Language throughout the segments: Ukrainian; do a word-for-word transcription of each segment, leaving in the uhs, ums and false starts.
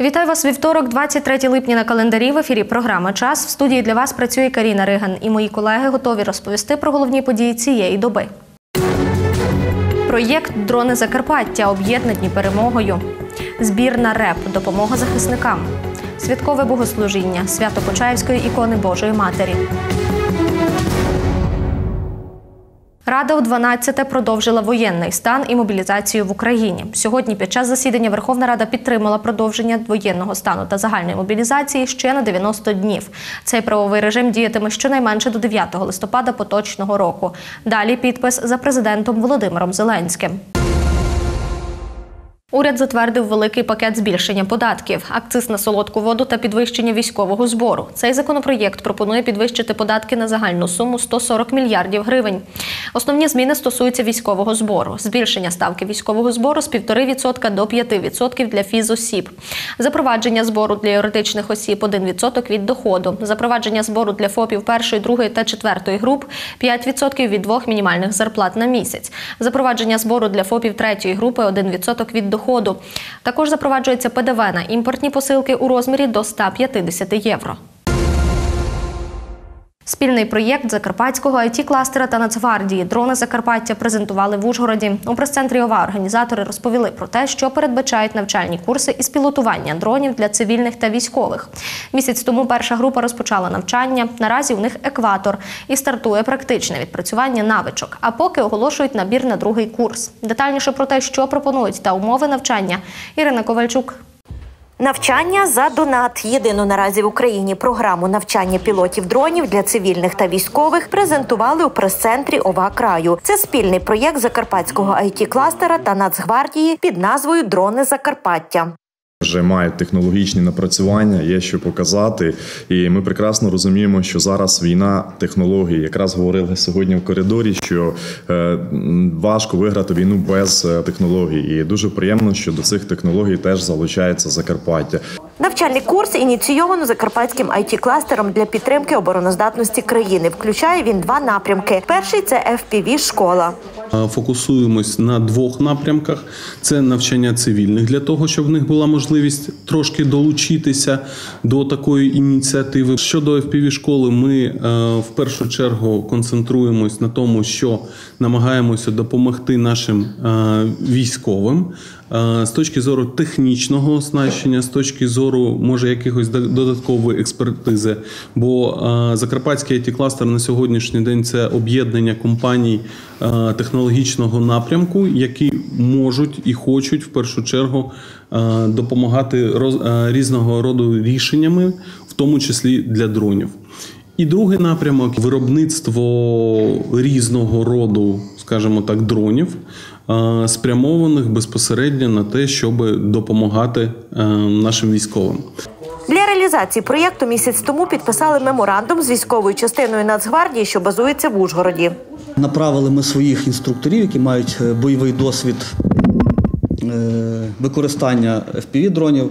Вітаю вас вівторок, двадцять третє липня на календарі. В ефірі програма «Час». В студії для вас працює Каріна Риган. І мої колеги готові розповісти про головні події цієї доби. Проєкт «Дрони Закарпаття» об'єднані перемогою. Збір на РЕП. Допомога захисникам. Святкове богослужіння. Свято Почаївської ікони Божої Матері. Рада у дванадцяте продовжила воєнний стан і мобілізацію в Україні. Сьогодні під час засідання Верховна Рада підтримала продовження воєнного стану та загальної мобілізації ще на дев'яносто днів. Цей правовий режим діятиме щонайменше до дев'ятого листопада поточного року. Далі підпис за президентом Володимиром Зеленським. Уряд затвердив великий пакет збільшення податків, акциз на солодку воду та підвищення військового збору. Цей законопроєкт пропонує підвищити податки на загальну суму сто сорок мільярдів гривень. Основні зміни стосуються військового збору. Збільшення ставки військового збору з півтори відсотка до п'яти відсотків для фізосіб. Запровадження збору для юридичних осіб один відсоток від доходу. Запровадження збору для ФОПів першої, другої та четвертої груп п'ять відсотків від двох мінімальних зарплат на місяць. Запровадження збору для ФОПів третьої групи один відсоток від доходу. Також запроваджується ПДВ на імпортні посилки у розмірі до ста п'ятдесяти євро. Спільний проєкт Закарпатського ай ті-кластера та Нацгвардії «Дрони Закарпаття» презентували в Ужгороді. У прес-центрі ОВА організатори розповіли про те, що передбачають навчальні курси із пілотування дронів для цивільних та військових. Місяць тому перша група розпочала навчання. Наразі у них екватор і стартує практичне відпрацювання навичок. А поки оголошують набір на другий курс. Детальніше про те, що пропонують та умови навчання, Ірина Ковальчук. Навчання за донат. Єдину наразі в Україні програму навчання пілотів дронів для цивільних та військових презентували у прес-центрі ОВА краю. Це спільний проєкт Закарпатського ай ті-кластера та Нацгвардії під назвою «Дрони Закарпаття». Вже мають технологічні напрацювання, є що показати. І ми прекрасно розуміємо, що зараз війна технологій. Якраз говорили сьогодні в коридорі, що е, важко виграти війну без технологій. І дуже приємно, що до цих технологій теж залучається Закарпаття. Навчальний курс ініційовано Закарпатським ай ті-кластером для підтримки обороноздатності країни. Включає він два напрямки. Перший – це еф пі ві-школа. Фокусуємось на двох напрямках. Це навчання цивільних, для того, щоб в них була можливість трошки долучитися до такої ініціативи. Щодо еф пі ві-школи, ми в першу чергу концентруємось на тому, що намагаємося допомогти нашим військовим з точки зору технічного оснащення, з точки зору, може, якихось додаткової експертизи. Бо Закарпатський ай ті-кластер на сьогоднішній день – це об'єднання компаній технологічного напрямку, які можуть і хочуть в першу чергу допомагати різного роду рішеннями, в тому числі для дронів. І другий напрямок – виробництво різного роду, скажімо так, дронів, спрямованих безпосередньо на те, щоб допомагати нашим військовим. Для реалізації проєкту місяць тому підписали меморандум з військовою частиною Нацгвардії, що базується в Ужгороді. Направили ми своїх інструкторів, які мають бойовий досвід використання еф пі ві-дронів,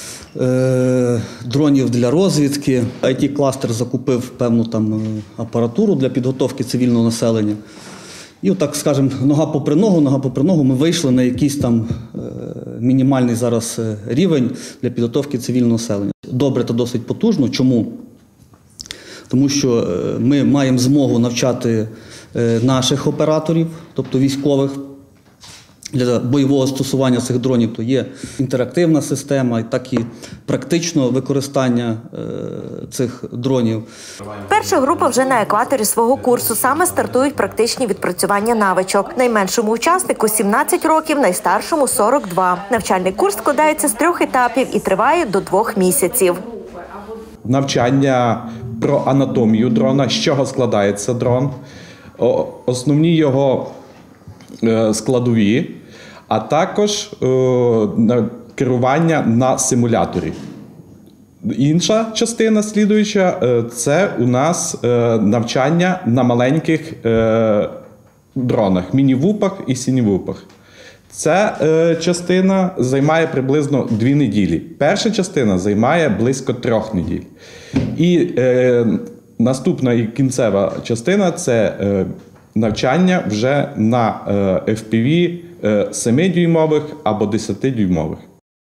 дронів для розвідки. ай ті-кластер закупив певну там апаратуру для підготовки цивільного населення. І отак, скажімо, нога попри ногу, нога попри ногу ми вийшли на якийсь там мінімальний зараз рівень для підготовки цивільного населення. Добре та досить потужно. Чому? Тому що ми маємо змогу навчати наших операторів, тобто військових, для бойового застосування цих дронів. То є інтерактивна система, так і практично використання цих дронів. Перша група вже на екваторі свого курсу. Саме стартують практичні відпрацювання навичок. Найменшому учаснику – сімнадцять років, найстаршому – сорок два. Навчальний курс складається з трьох етапів і триває до двох місяців. Навчання про анатомію дрона, з чого складається дрон, основні його складові, а також керування на симуляторі. Інша частина, слідуюча, це у нас навчання на маленьких дронах, міні-вупах і сіні-вупах. Ця частина займає приблизно дві неділі. Перша частина займає близько трьох неділь. І наступна і кінцева частина – це навчання вже на еф пі ві семидюймових або десятидюймових.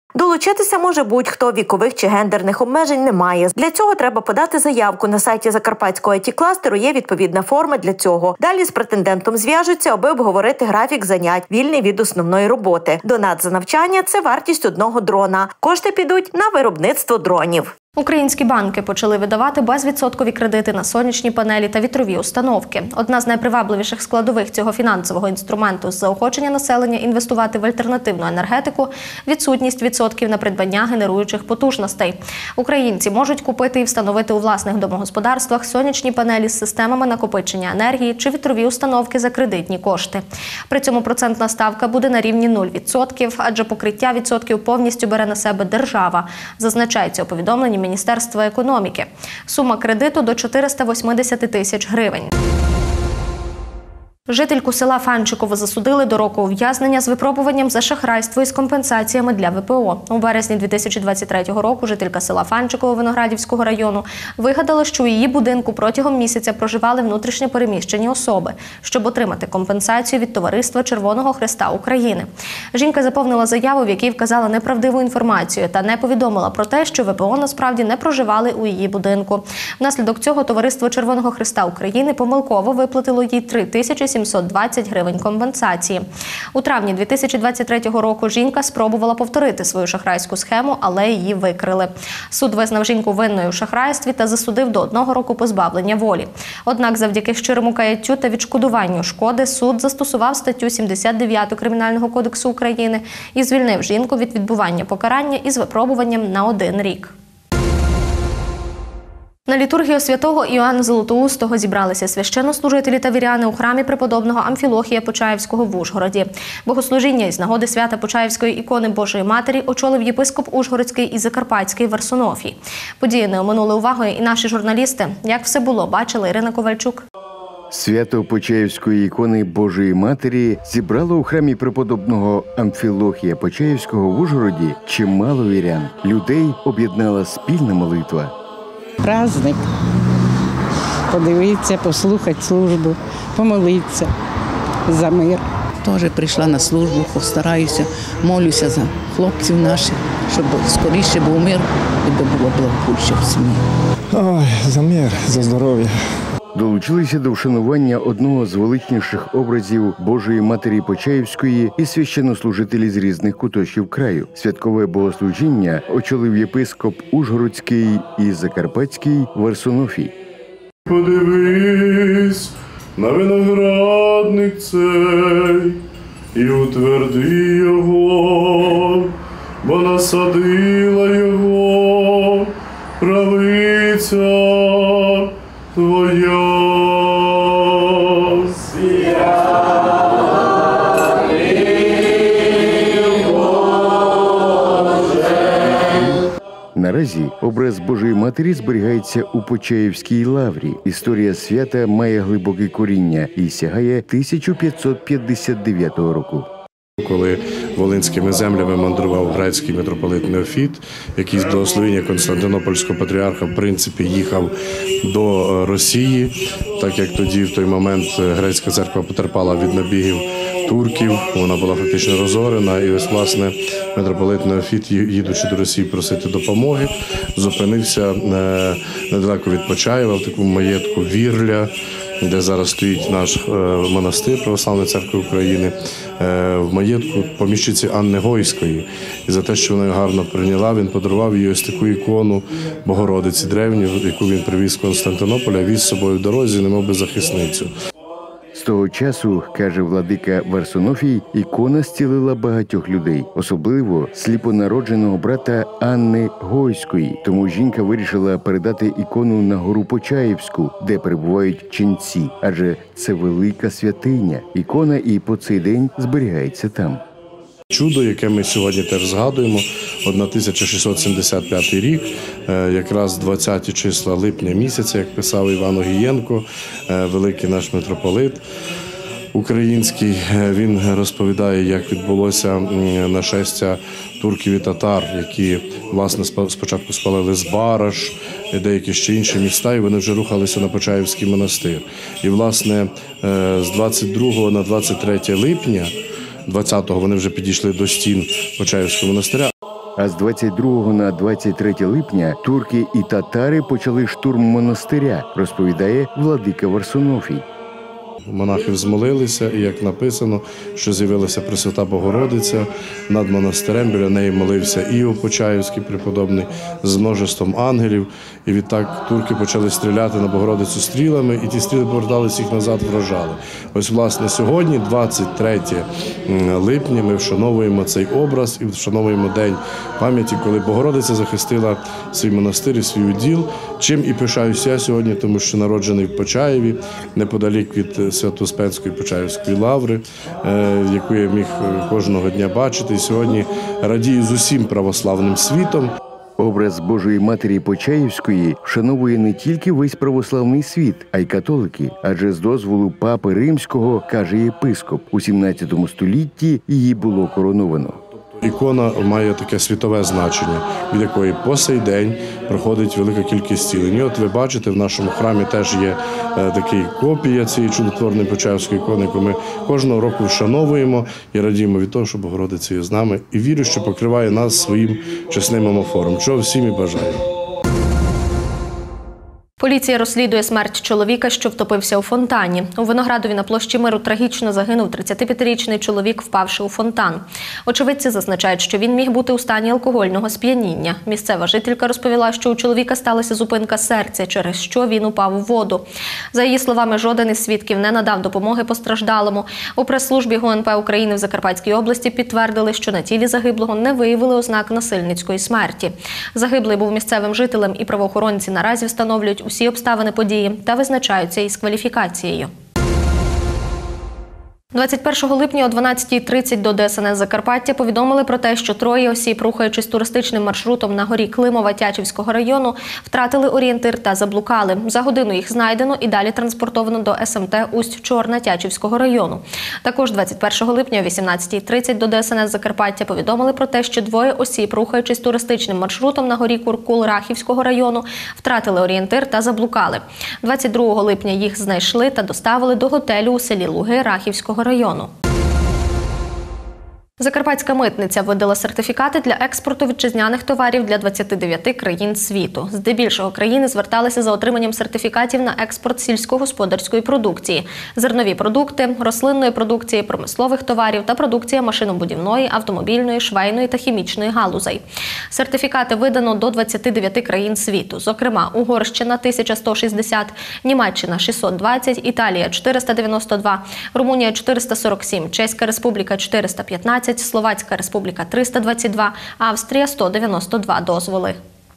Долучитися може будь-хто, вікових чи гендерних обмежень немає. Для цього треба подати заявку. На сайті Закарпатського ай ті-кластеру є відповідна форма для цього. Далі з претендентом зв'яжуться, аби обговорити графік занять, вільний від основної роботи. Донат за навчання – це вартість одного дрона. Кошти підуть на виробництво дронів. Українські банки почали видавати безвідсоткові кредити на сонячні панелі та вітрові установки. Одна з найпривабливіших складових цього фінансового інструменту – заохочення населення інвестувати в альтернативну енергетику – відсутність відсотків на придбання генеруючих потужностей. Українці можуть купити і встановити у власних домогосподарствах сонячні панелі з системами накопичення енергії чи вітрові установки за кредитні кошти. При цьому процентна ставка буде на рівні нуль відсотків, адже покриття відсотків повністю бере на себе держава, зазначається у повідомленні Міністерства економіки. Сума кредиту до чотириста вісімдесят тисяч гривень. Жительку села Фанчиково засудили до року ув'язнення з випробуванням за шахрайство із компенсаціями для ве пе о. У березні дві тисячі двадцять третього року жителька села Фанчиково Виноградівського району вигадала, що у її будинку протягом місяця проживали внутрішньо переміщені особи, щоб отримати компенсацію від Товариства Червоного Хреста України. Жінка заповнила заяву, в якій вказала неправдиву інформацію та не повідомила про те, що ве пе о насправді не проживали у її будинку. Внаслідок цього Товариство Червоного Хреста України помилково виплатило їй три тисячі сімсот двадцять гривень компенсації. У травні дві тисячі двадцять третього року жінка спробувала повторити свою шахрайську схему, але її викрили. Суд визнав жінку винною у шахрайстві та засудив до одного року позбавлення волі. Однак завдяки щирому каяттю та відшкодуванню шкоди суд застосував статтю сімдесят дев'ять Кримінального кодексу України і звільнив жінку від відбування покарання із випробуванням на один рік. На літургію святого Іоанна Золотоустого зібралися священнослужителі та віряни у храмі преподобного Амфілохія Почаївського в Ужгороді. Богослужіння із нагоди свята Почаївської ікони Божої Матері очолив єпископ Ужгородський і Закарпатський Варсонофій. Події не оминули увагою і наші журналісти. Як все було, бачила Ірина Ковальчук. Свято Почаївської ікони Божої Матері зібрало у храмі преподобного Амфілохія Почаївського в Ужгороді чимало вірян. Людей об'єднала спільна молитва. Праздник. Подивитися, послухати службу, помолитися за мир. Теж прийшла на службу, постараюся, молюся за хлопців наших, щоб скоріше був мир і було благополуччя в сім'ї. Ой, за мир, за здоров'я. Долучилися до вшанування одного з величніших образів Божої Матері Почаївської і священнослужителі з різних куточків краю. Святкове богослужіння очолив єпископ Ужгородський і Закарпатський Варсонофій. Подивись на виноградник цей і утверди його, бо насадила його правиця Твоя. Наразі образ Божої Матері зберігається у Почаївській лаврі. Історія свята має глибоке коріння і сягає тисяча п'ятсот п'ятдесят дев'ятого року. Коли волинськими землями мандрував грецький митрополит Неофіт, який з благословення Константинопольського патріарха в принципі їхав до Росії, так як тоді в той момент грецька церква потерпала від набігів турків, вона була фактично розорена, і ось, власне, митрополит Неофіт, їдучи до Росії просити допомоги, зупинився недалеко від Почаєва, в такому маєтку Вірля, де зараз стоїть наш монастир Православної церкви України, в маєтку поміщиці Анни Гойської. І за те, що вона його гарно прийняла, він подарував їй ось таку ікону Богородиці древню, яку він привіз з Константинополя, віз з собою в дорозі, немов би захисницю. З того часу, каже владика Варсонофій, ікона зцілила багатьох людей, особливо сліпонародженого брата Анни Гойської. Тому жінка вирішила передати ікону на гору Почаївську, де перебувають ченці, адже це велика святиня. Ікона і по цей день зберігається там. Чудо, яке ми сьогодні теж згадуємо, тисяча шістсот сімдесят п'ятий рік, якраз двадцяті числа липня місяця, як писав Іван Огієнко, великий наш митрополит український. Він розповідає, як відбулося нашестя турків і татар, які, власне, спочатку спалили Збараж, деякі ще інші міста, і вони вже рухалися на Почаївський монастир. І, власне, з двадцять другого на двадцять третє липня двадцятого вони вже підійшли до стін Почаївського монастиря. А з двадцять другого на двадцять третє липня турки і татари почали штурм монастиря, розповідає владика Варсонофій. Монахи взмолилися, і як написано, що з'явилася Пресвята Богородиця над монастирем, біля неї молився Іов Почаївський преподобний з множеством ангелів. І відтак турки почали стріляти на Богородицю стрілами, і ті стріли поверталися, їх назад вражали. Ось, власне, сьогодні, двадцять третє липня, ми вшановуємо цей образ і вшановуємо День пам'яті, коли Богородиця захистила свій монастир і свій уділ, чим і пишаюся я сьогодні, тому що народжений в Почаєві, неподалік від Свято-Успенської Почаївської лаври, яку я міг кожного дня бачити. І сьогодні радію з усім православним світом. Образ Божої Матері Почаївської вшановує не тільки весь православний світ, а й католики. Адже з дозволу Папи Римського, каже єпископ, у сімнадцятому столітті її було короновано. Ікона має таке світове значення, від якої по сей день проходить велика кількість цілень. І от ви бачите, в нашому храмі теж є така копія цієї чудотворної Почаївської ікони, яку ми кожного року вшановуємо і радіємо від того, що Богородиця є з нами. І вірю, що покриває нас своїм чесним омофором, чого всім і бажаю. Поліція розслідує смерть чоловіка, що втопився у фонтані. У Виноградові на площі Миру трагічно загинув тридцятип'ятирічний чоловік, впавши у фонтан. Очевидці зазначають, що він міг бути у стані алкогольного сп'яніння. Місцева жителька розповіла, що у чоловіка сталася зупинка серця, через що він упав у воду. За її словами, жоден із свідків не надав допомоги постраждалому. У прес-службі ГУНП України в Закарпатській області підтвердили, що на тілі загиблого не виявили ознак насильницької смерті. Загиблий був місцевим жителем, і правоохоронці наразі встановлюють усі обставини події та визначаються із кваліфікацією. двадцять першого липня о дванадцятій тридцять до Де Ес Ен Ес Закарпаття повідомили про те, що троє осіб, рухаючись туристичним маршрутом на горі Климова Тячівського району, втратили орієнтир та заблукали. За годину їх знайдено і далі транспортовано до Ес Ем Те Усть-Чорна Тячівського району. Також двадцять першого липня о вісімнадцятій тридцять до Де Ес Ен Ес Закарпаття повідомили про те, що двоє осіб, рухаючись туристичним маршрутом на горі Куркул Рахівського району, втратили орієнтир та заблукали. двадцять другого липня їх знайшли та доставили до готелю у селі Луги Рахівського району. Закарпатська митниця видала сертифікати для експорту вітчизняних товарів для двадцяти дев'яти країн світу. Здебільшого країни зверталися за отриманням сертифікатів на експорт сільськогосподарської продукції, зернові продукти, рослинної продукції, промислових товарів та продукція машинобудівної, автомобільної, швейної та хімічної галузей. Сертифікати видано до двадцяти дев'яти країн світу, зокрема Угорщина – тисяча сто шістдесят, Німеччина – шістсот двадцять, Італія – чотириста дев'яносто два, Румунія – чотириста сорок сім, Чеська Республіка – чотириста п'ятнадцять, Словацька Республіка – триста двадцять два, Австрія – сто дев'яносто два дозволи.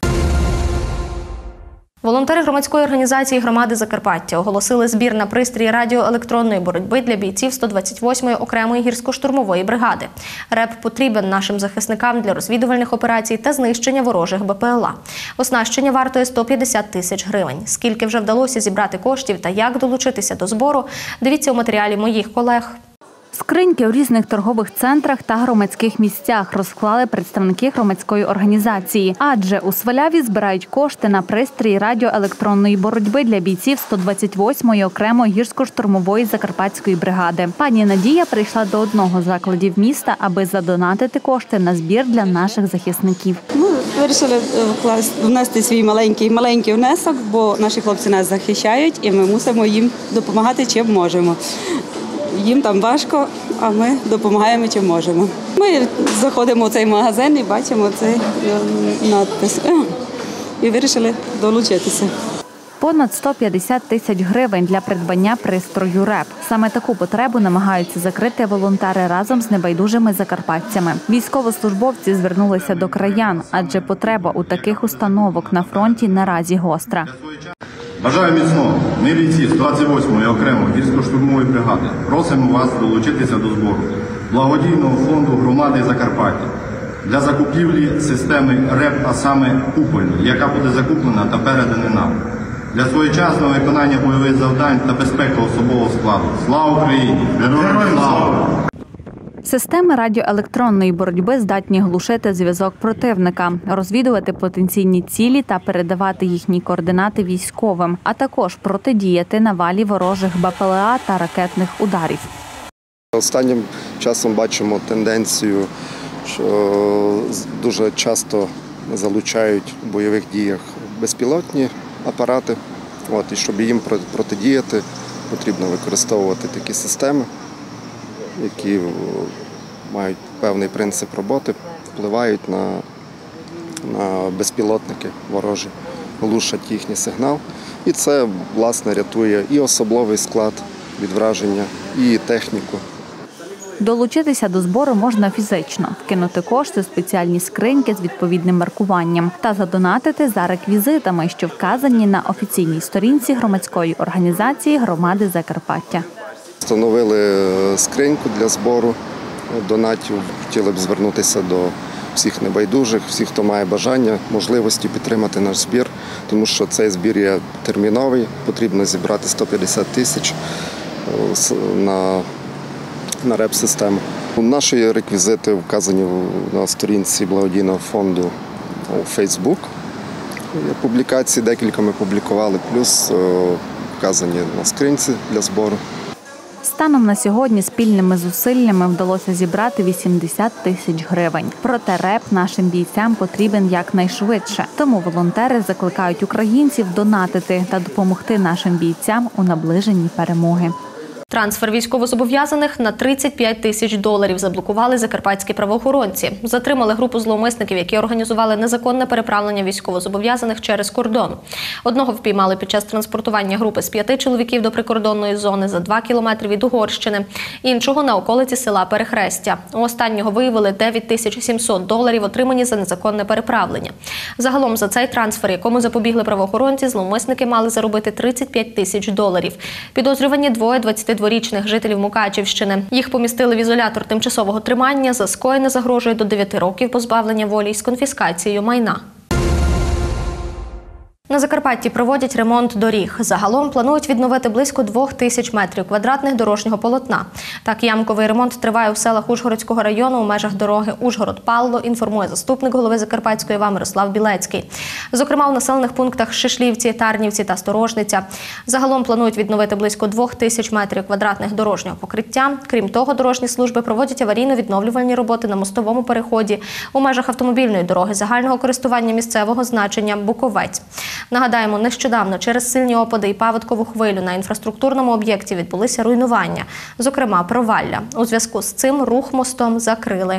Волонтери громадської організації «Громади Закарпаття» оголосили збір на пристрій радіоелектронної боротьби для бійців сто двадцять восьмої окремої гірсько-штурмової бригади. РЕБ потрібен нашим захисникам для розвідувальних операцій та знищення ворожих Бе Пе Ел А. Оснащення вартує сто п'ятдесят тисяч гривень. Скільки вже вдалося зібрати коштів та як долучитися до збору, дивіться у матеріалі моїх колег. Скриньки у різних торгових центрах та громадських місцях розклали представники громадської організації. Адже у Сваляві збирають кошти на пристрій радіоелектронної боротьби для бійців сто двадцять восьмої окремої гірсько-штурмової закарпатської бригади. Пані Надія прийшла до одного з закладів міста, аби задонатити кошти на збір для наших захисників. Ми вирішили внести свій маленький, маленький внесок, бо наші хлопці нас захищають і ми мусимо їм допомагати, чим можемо. Їм там важко, а ми допомагаємо, чим можемо. Ми заходимо в цей магазин і бачимо цей надпис. І вирішили долучитися. Понад сто п'ятдесят тисяч гривень для придбання пристрою РЕБ. Саме таку потребу намагаються закрити волонтери разом з небайдужими закарпатцями. Військовослужбовці звернулися до краян, адже потреба у таких установок на фронті наразі гостра. Бажаю міцного. Ми бійці сто двадцять восьмої окремої гірсько-штурмової бригади просимо вас долучитися до збору благодійного фонду громади Закарпаття для закупівлі системи РЕБ, а саме купольної, яка буде закуплена та передана нам для своєчасного виконання бойових завдань та безпеки особового складу. Слава Україні! Героям слава! Системи радіоелектронної боротьби здатні глушити зв'язок противника, розвідувати потенційні цілі та передавати їхні координати військовим, а також протидіяти навалі ворожих Бе Пе Ел А та ракетних ударів. Останнім часом бачимо тенденцію що дуже часто залучають в бойових діях безпілотні апарати. От, і щоб їм протидіяти, потрібно використовувати такі системи, які мають певний принцип роботи, впливають на, на безпілотники ворожі, глушать їхній сигнал. І це, власне, рятує і особовий склад від враження, і техніку. Долучитися до збору можна фізично, вкинути кошти в спеціальні скриньки з відповідним маркуванням та задонатити за реквізитами, що вказані на офіційній сторінці громадської організації «Громади Закарпаття». Встановили скриньку для збору донатів. Хотіли б звернутися до всіх небайдужих, всіх, хто має бажання, можливості підтримати наш збір, тому що цей збір є терміновий, потрібно зібрати сто п'ятдесят тисяч на на реп-систему. Наші реквізити вказані на сторінці благодійного фонду у Facebook. Публікації декілька ми публікували, плюс вказані на скринці для збору. Станом на сьогодні спільними зусиллями вдалося зібрати вісімдесят тисяч гривень. Проте реп нашим бійцям потрібен якнайшвидше. Тому волонтери закликають українців донатити та допомогти нашим бійцям у наближенні перемоги. Трансфер військовозобов'язаних на тридцять п'ять тисяч доларів заблокували закарпатські правоохоронці. Затримали групу зловмисників, які організували незаконне переправлення військовозобов'язаних через кордон. Одного впіймали під час транспортування групи з п'яти чоловіків до прикордонної зони за два кілометри від Угорщини, іншого на околиці села Перехрестя. У останнього виявили дев'ять тисяч сімсот доларів, отримані за незаконне переправлення. Загалом за цей трансфер, якому запобігли правоохоронці, зловмисники мали заробити тридцять п'ять тисяч доларів. Підозрювані двоє двадцятидворічних жителів Мукачівщини. Їх помістили в ізолятор тимчасового тримання. За скоєне загрожує до дев'яти років позбавлення волі з конфіскацією майна. На Закарпатті проводять ремонт доріг. Загалом планують відновити близько двох тисяч метрів квадратних дорожнього полотна. Так, ямковий ремонт триває у селах Ужгородського району у межах дороги Ужгород-Павло, інформує заступник голови Закарпатської ОВА Мирослав Білецький. Зокрема, у населених пунктах Шишлівці, Тарнівці та Сторожниця. Загалом планують відновити близько двох тисяч метрів квадратних дорожнього покриття. Крім того, дорожні служби проводять аварійно-відновлювальні роботи на мостовому переході у межах автомобільної дороги загального користування місцевого значення Буковець. Нагадаємо, нещодавно через сильні опади і паводкову хвилю на інфраструктурному об'єкті відбулися руйнування, зокрема провалля. У зв'язку з цим рух мостом закрили.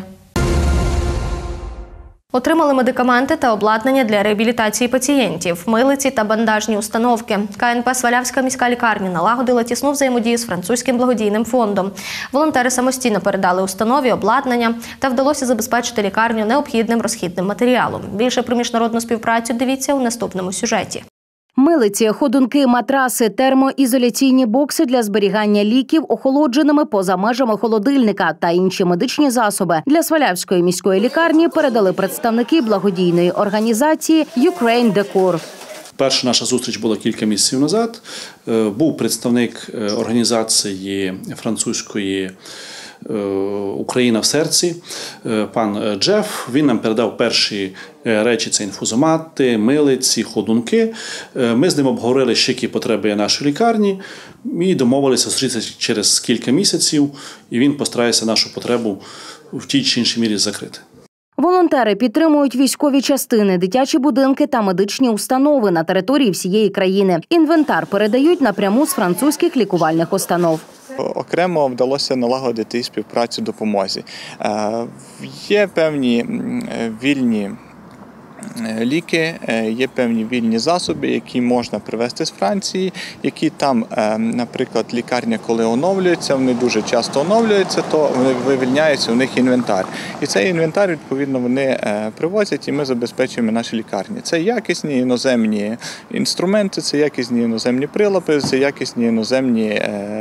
Отримали медикаменти та обладнання для реабілітації пацієнтів, милиці та бандажні установки. ка ен пе «Свалявська міська лікарня» налагодила тісну взаємодію з французьким благодійним фондом. Волонтери самостійно передали установі обладнання та вдалося забезпечити лікарню необхідним розхідним матеріалом. Більше про міжнародну співпрацю дивіться у наступному сюжеті. Милиці, ходунки, матраси, термоізоляційні бокси для зберігання ліків охолодженими поза межами холодильника та інші медичні засоби для Свалявської міської лікарні передали представники благодійної організації «Ukraine Decor». Перша наша зустріч була кілька місяців назад. Був представник організації французької «Україна в серці», пан Джеф. Він нам передав перші речі – це інфузомати, милиці, ходунки. Ми з ним обговорили, що які потреби є нашої лікарні, і домовилися зустрітися через кілька місяців, і він постарається нашу потребу в тій чи іншій мірі закрити. Волонтери підтримують військові частини, дитячі будинки та медичні установи на території всієї країни. Інвентар передають напряму з французьких лікувальних установ. Окремо вдалося налагодити співпрацю в допомозі. Є певні вільні ліки, є певні вільні засоби, які можна привезти з Франції, які там, наприклад, лікарня, коли оновлюється, вони дуже часто оновлюються, то вивільняється у них інвентар. І цей інвентар, відповідно, вони привозять, і ми забезпечуємо наші лікарні. Це якісні іноземні інструменти, це якісні іноземні прилади, це якісні іноземні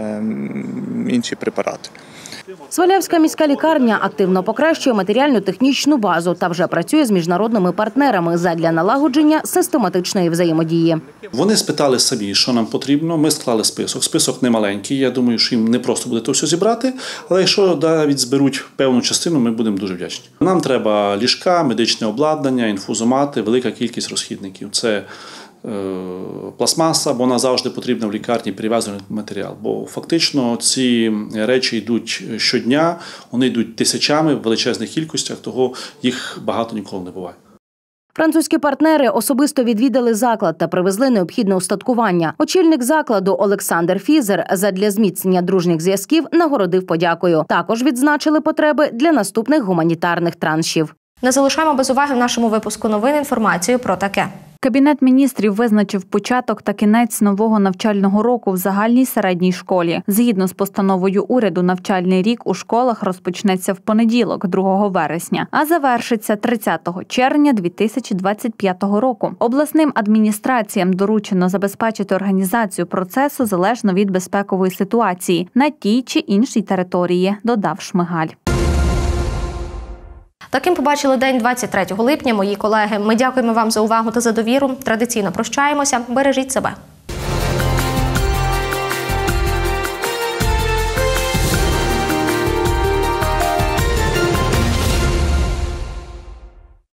інші препарати. Свалявська міська лікарня активно покращує матеріально-технічну базу та вже працює з міжнародними партнерами задля налагодження систематичної взаємодії. Вони спитали самі, що нам потрібно, ми склали список. Список не маленький, я думаю, що їм не просто буде то все зібрати, але якщо навіть зберуть певну частину, ми будемо дуже вдячні. Нам треба ліжка, медичне обладнання, інфузомати, велика кількість розхідників. Це пластмаса, бо вона завжди потрібна в лікарні, перев'язаний матеріал. Бо фактично ці речі йдуть щодня, вони йдуть тисячами в величезних кількостях, того їх багато ніколи не буває. Французькі партнери особисто відвідали заклад та привезли необхідне устаткування. Очільник закладу Олександр Фізер задля зміцнення дружніх зв'язків нагородив подякою. Також відзначили потреби для наступних гуманітарних траншів. Не залишаємо без уваги в нашому випуску новин інформацію про таке. Кабінет міністрів визначив початок та кінець нового навчального року в загальній середній школі. Згідно з постановою уряду, навчальний рік у школах розпочнеться в понеділок, другого вересня, а завершиться тридцятого червня дві тисячі двадцять п'ятого року. Обласним адміністраціям доручено забезпечити організацію процесу залежно від безпекової ситуації на тій чи іншій території, додав Шмигаль. Таким побачили день двадцять третього липня, мої колеги. Ми дякуємо вам за увагу та за довіру. Традиційно прощаємося. Бережіть себе.